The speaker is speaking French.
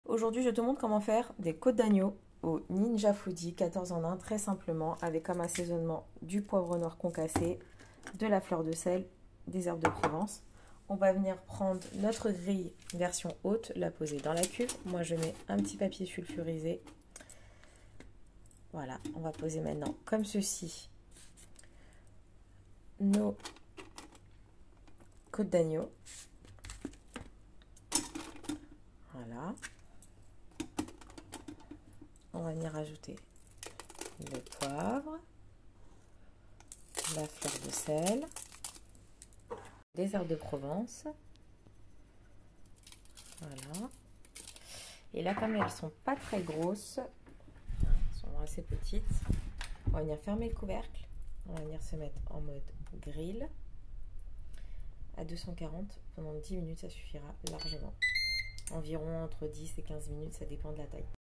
Aujourd'hui, je te montre comment faire des côtes d'agneau au Ninja Foodi 14 en 1, très simplement, avec comme assaisonnement du poivre noir concassé, de la fleur de sel, des herbes de Provence. On va venir prendre notre grille version haute, la poser dans la cuve. Moi, je mets un petit papier sulfurisé. Voilà, on va poser maintenant comme ceci nos côtes d'agneau. Voilà. On va venir ajouter le poivre, la fleur de sel, des herbes de Provence. Voilà. Et là, comme elles sont pas très grosses, elles sont assez petites, on va venir fermer le couvercle. On va venir se mettre en mode grill à 240 pendant 10 minutes, ça suffira largement. Environ entre 10 et 15 minutes, ça dépend de la taille.